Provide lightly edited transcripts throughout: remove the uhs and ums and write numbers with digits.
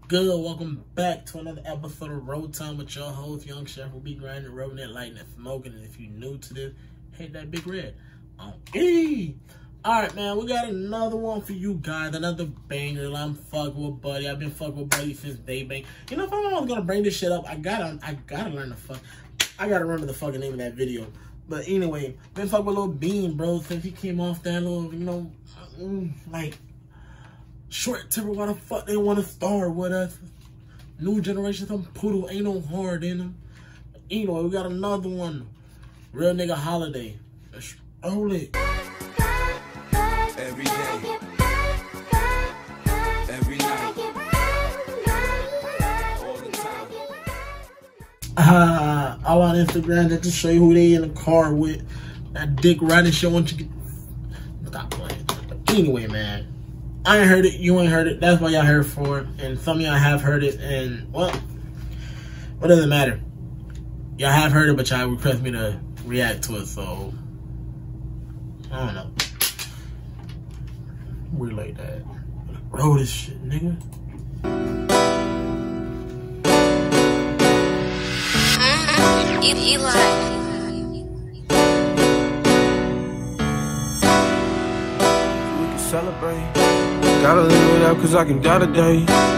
good? Welcome back to another episode of Road Time with your host, Young Chef. We'll be grinding, rubbing that, lighting, and smoking. And if you're new to this, hit that big red on E. Alright, man, we got another one for you guys. Another banger. I'm fucking with Buddy. I've been fucking with Buddy since ZayBang. You know, if I was gonna bring this shit up, I gotta learn the fuck. I gotta remember the fucking name of that video. But anyway, been fucking with Lil Bean, bro, since he came off that little, you know, like, short temper. Why the fuck they want to star with us? New generation, some poodle, ain't no hard in them. Anyway, we got another one. Real Nigga Holiday. Let's roll it. Every day, every night, all the time. All on Instagram just to show you who they in the car with. That dick riding shit. Once you get, stop playing. Anyway, man, I ain't heard it. You ain't heard it. That's why y'all heard for it. And some of y'all have heard it. And well, what does it matter? Y'all have heard it, but y'all request me to react to it. So I don't know. We like that. Roll this shit, nigga. Eli. We can celebrate. Gotta live it up cause I can die today.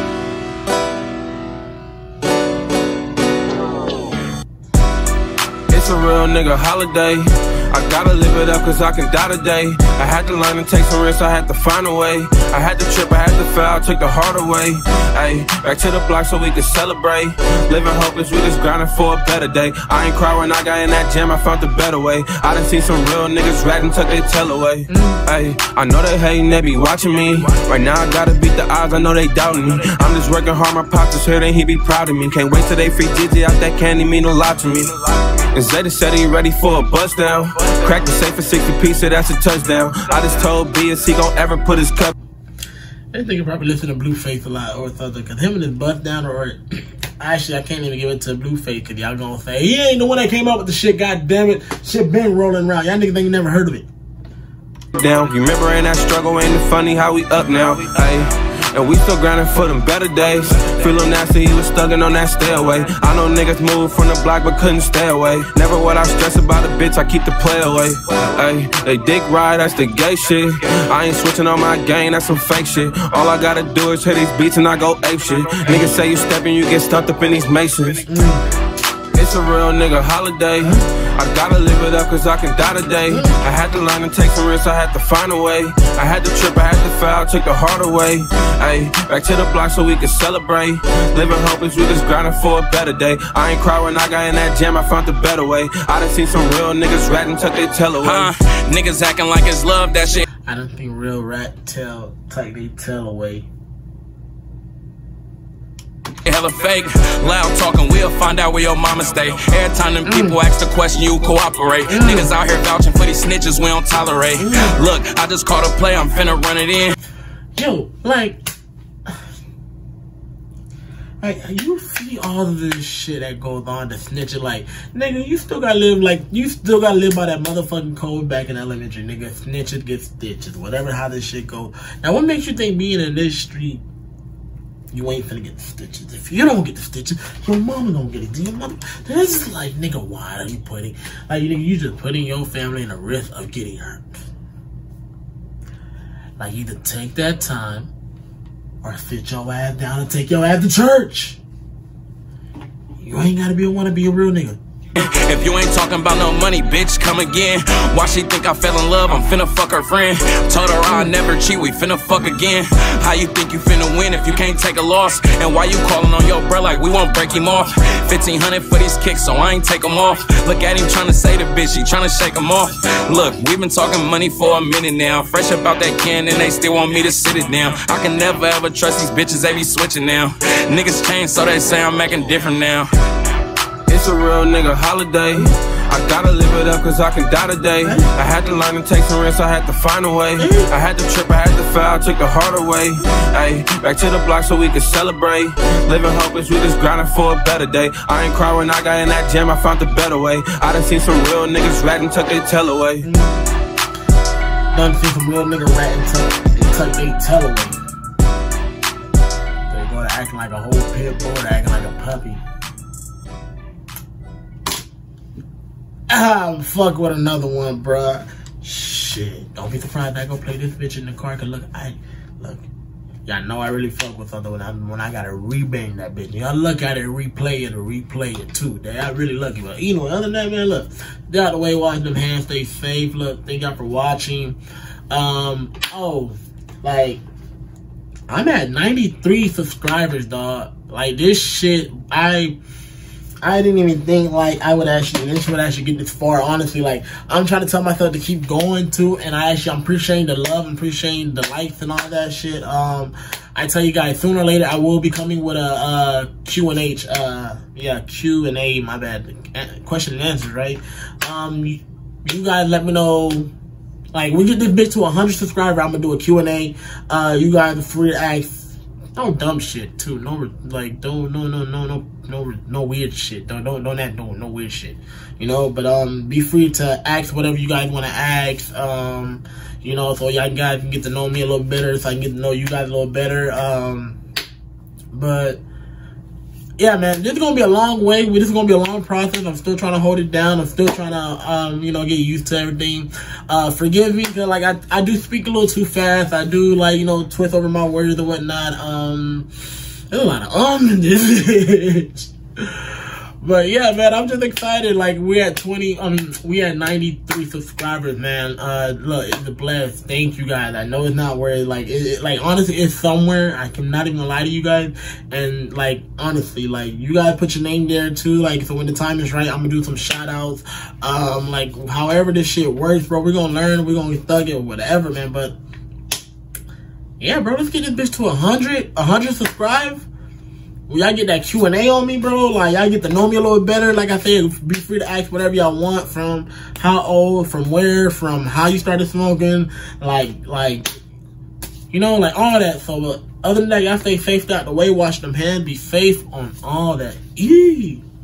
It's a real nigga holiday. I gotta live it up cause I can die today. I had to learn and take some risks, I had to find a way. I had to trip, I had to fail, took the heart away. Ayy, back to the block so we could celebrate. Living hopeless, we just grinding for a better day. I ain't cry when I got in that jam, I found a better way. I done seen some real niggas rat and tuck their tail away. Ayy, I know they hating, they be watching me. Right now I gotta beat the odds, I know they doubting me. I'm just working hard, my pops is here, then he be proud of me. Can't wait till they free Gigi out that candy, mean a lot to me. And Zayda said he ready for a bust down. Crack the safe for 60 pieces, that's a touchdown. I just told B is he gon' ever put his cup. This nigga probably listen to Blueface a lot or something. Cause him and his bust down or actually I can't even give it to Blueface cause y'all gonna say he ain't the one that came out with the shit, god damn it. Shit been rolling around. Y'all niggas think you never heard of it. Down, remember in that struggle, ain't it funny how we up now? Ayy. And we still grinding for them better days. Feel nasty, he was stugging on that stairway. I know niggas moved from the block but couldn't stay away. Never would I stress about a bitch, I keep the play away. Ay, they dick ride, that's the gay shit. I ain't switching on my game, that's some fake shit. All I gotta do is hit these beats and I go ape shit. Niggas say you stepping, you get stuck up in these masons. It's a real nigga holiday. I gotta live it up cause I can die today. I had to learn and take some risks, I had to find a way. I had to trip, I had to fail, took the heart away. Ayy, back to the block so we could celebrate. Living hopeless, we just grinding for a better day. I ain't cry when I got in that jam, I found a better way. I done seen some real niggas rat and tuck their tail away. Niggas acting like it's love, that shit. I don't think real rat tuck their tail away. Hella fake, loud talking, we'll find out where your mama stay. Every time them people ask the question, you cooperate. Niggas out here vouching for these snitches, we don't tolerate. Look, I just caught a play, I'm finna run it in. Yo, like you see all of this shit that goes on, the snitching, like, nigga, you still gotta live by that motherfucking code back in elementary, nigga. Snitches get stitches, whatever how this shit go. Now what makes you think being in this street you ain't finna get the stitches? If you don't get the stitches, your mama don't get it. Your mother, this is like, nigga, why are you putting, like, nigga, you just putting your family in a risk of getting hurt. Like, either take that time or sit your ass down and take your ass to church. You ain't gotta wanna be a real nigga. If you ain't talking about no money, bitch, come again. Why she think I fell in love? I'm finna fuck her friend. Told her I'll never cheat, we finna fuck again. How you think you finna win if you can't take a loss? And why you calling on your bro like we won't break him off? 1500 for these kicks, so I ain't take them off. Look at him trying to say the bitch, he trying to shake them off. Look, we've been talking money for a minute now. Fresh up out that can and they still want me to sit it down. I can never ever trust these bitches, they be switching now. Niggas change, so they say I'm acting different now. It's a real nigga holiday. I gotta live it up cause I can die today. I had to learn and take some risks, I had to find a way. I had to trip, I had to fail, took the heart away. Ayy, back to the block so we could celebrate. Living hopeless, we just grinding for a better day. I ain't cry when I got in that jam, I found a better way. I done seen some real niggas rat and tuck their tail away. Done seen some real nigga rat and tuck their tail away. There you go, acting like a whole pit bull, or acting like a puppy. Fuck with another one, bruh. Shit, don't be surprised I go play this bitch in the car. Cause look, y'all know I really fuck with other when I gotta rebang that bitch. Y'all look at it, replay it too. I really lucky. But you know, other than that, man, look, get out the way, wash them hands, stay safe. Look, thank y'all for watching. Oh, like, I'm at 93 subscribers, dog. Like, this shit, I didn't even think like this would actually get this far. Honestly, like, I'm trying to tell myself to keep going too, and I'm appreciating the love, and appreciating the likes and all that shit. I tell you guys, sooner or later I will be coming with a Q&H, Q&A, my bad, question and answers, right? You guys let me know. Like, we get this bitch to 100 subscribers, I'm gonna do a Q&A. You guys are free to ask. No dumb shit too. No, like, no weird shit. No weird shit. You know, but be free to ask whatever you guys want to ask. You know, so y'all guys can get to know me a little better, so I can get to know you guys a little better. But yeah, man, this is gonna be a long way. This is gonna be a long process. I'm still trying to hold it down. I'm still trying to, you know, get used to everything. Forgive me, cause like I do speak a little too fast. I do, like, you know, twist over my words and whatnot. There's a lot of in this. But yeah, man, I'm just excited. Like, we at 93 subscribers, man. Look, it's a blast. Thank you guys. I know it's not where, like, like, honestly, it's somewhere. I cannot even lie to you guys. And, like, honestly, like, you guys put your name there too. Like, so when the time is right, I'm gonna do some shout outs. Like, however this shit works, bro, we're gonna learn. We're gonna thug it, whatever, man. But yeah, bro, let's get this bitch to 100 subscribers. Y'all get that Q&A on me, bro. Like, y'all get to know me a little better. Like I said, be free to ask whatever y'all want, from how old, from where, from how you started smoking, like, you know, like, all that. So, other than that, y'all stay safe out the way, wash them hands, be safe on all that. Eee.